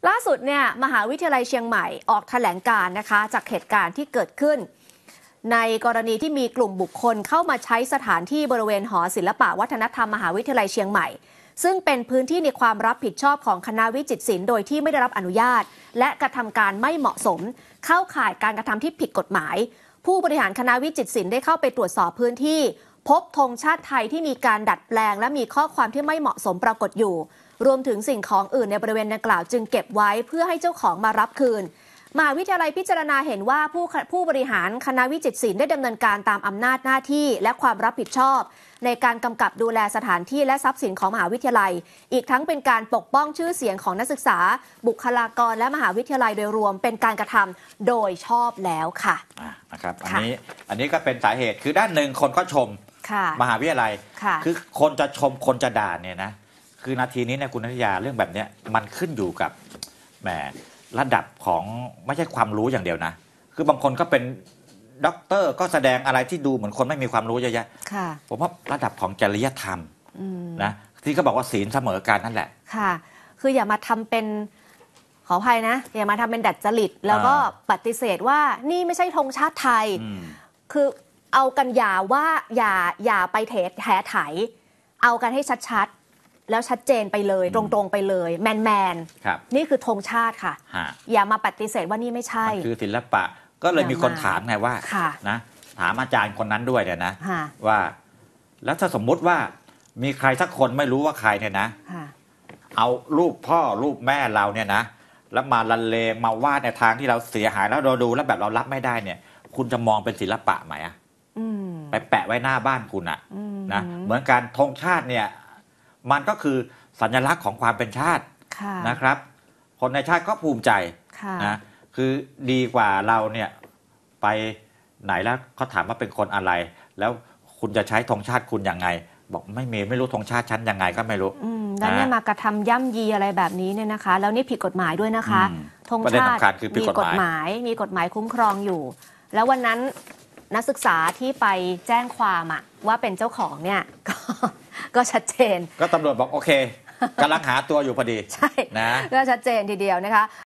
ล่าสุดเนี่ยมหาวิทยาลัยเชียงใหม่ออกแถลงการณ์นะคะจากเหตุการณ์ที่เกิดขึ้นในกรณีที่มีกลุ่มบุคคลเข้ามาใช้สถานที่บริเวณหอศิลปวัฒนธรรมมหาวิทยาลัยเชียงใหม่ซึ่งเป็นพื้นที่ในความรับผิดชอบของคณะวิจิตรศิลป์โดยที่ไม่ได้รับอนุญาตและกระทำการไม่เหมาะสมเข้าข่ายการกระทำที่ผิดกฎหมายผู้บริหารคณะวิจิตรศิลป์ได้เข้าไปตรวจสอบพื้นที่พบธงชาติไทยที่มีการดัดแปลงและมีข้อความที่ไม่เหมาะสมปรากฏอยู่รวมถึงสิ่งของอื่นในบริเวณดังกล่าวจึงเก็บไว้เพื่อให้เจ้าของมารับคืนมหาวิทยาลัยพิจารณาเห็นว่าผู้บริหารคณะวิจิตรศิลป์ได้ดำเนินการตามอำนาจหน้าที่และความรับผิดชอบในการกำกับดูแลสถานที่และทรัพย์สินของมหาวิทยาลัยอีกทั้งเป็นการปกป้องชื่อเสียงของนักศึกษาบุคลากรและมหาวิทยาลัยโดยรวมเป็นการกระทำโดยชอบแล้วค่ะนะครับอันนี้ก็เป็นสาเหตุคือด้านหนึ่งคนก็ชมมหาวิทยาลัยคือคนจะชมคนจะด่าเนี่ยนะคือนาทีนี้เนี่ยคุณนัทยาเรื่องแบบนี้มันขึ้นอยู่กับแหมระดับของไม่ใช่ความรู้อย่างเดียวนะคือบางคนก็เป็นด็อกเตอร์ก็แสดงอะไรที่ดูเหมือนคนไม่มีความรู้เยอะแยะผมว่าระดับของจริยธรรมนะที่เขาบอกว่าศีลเสมอกันนั่นแหละค่ะคืออย่ามาทำเป็นขออภัยนะอย่ามาทำเป็นดัดจริตแล้วก็ปฏิเสธว่านี่ไม่ใช่ธงชาติไทยคือเอากันอย่าไปแถไถเอากันให้ชัดๆแล้วชัดเจนไปเลยตรงๆไปเลยแมนนี่คือธงชาติค่ะอย่ามาปฏิเสธว่านี่ไม่ใช่คือศิลปะก็เลยมีคนถามไงว่านะถามอาจารย์คนนั้นด้วยเนี่ยนะว่าแล้วถ้าสมมุติว่ามีใครสักคนไม่รู้ว่าใครเนี่ยนะเอารูปพ่อรูปแม่เราเนี่ยนะแล้วมาละเลงมาวาดในทางที่เราเสียหายแล้วเราดูแล้วแบบเรารับไม่ได้เนี่ยคุณจะมองเป็นศิลปะไหมไปแปะไว้หน้าบ้านคุณอ่ะนะเหมือนการธงชาติเนี่ยมันก็คือสัญลักษณ์ของความเป็นชาตินะครับคนในชาติก็ภูมิใจนะคือดีกว่าเราเนี่ยไปไหนแล้วเขาถามว่าเป็นคนอะไรแล้วคุณจะใช้ธงชาติคุณยังไงบอกไม่รู้ธงชาติชั้นยังไงก็ไม่รู้แล้วเนี่ยมากระทำย่ำยีอะไรแบบนี้เนี่ยนะคะแล้วนี่ผิดกฎหมายด้วยนะคะธงชาติมีกฎหมายคุ้มครองอยู่แล้ววันนั้นนักศึกษาที่ไปแจ้งความว่าเป็นเจ้าของเนี่ยก็ชัดเจนก็ตำรวจบอกโอเคกำลังหาตัวอยู่พอดีใช่นะก็ชัดเจนทีเดียวนะคะ